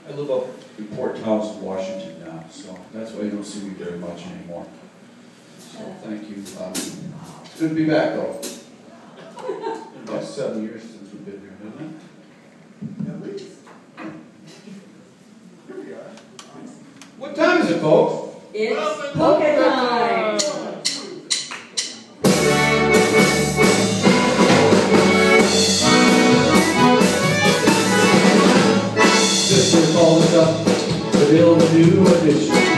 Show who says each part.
Speaker 1: I live up in Port Townsend, Washington now, so that's why you don't see me very much anymore. So thank you. It's good to be back, though. About 7 years since we've been here, isn't it? At least. Here we are. What time is it, folks?
Speaker 2: It's polka time!
Speaker 1: Sister called us up to build a new addition.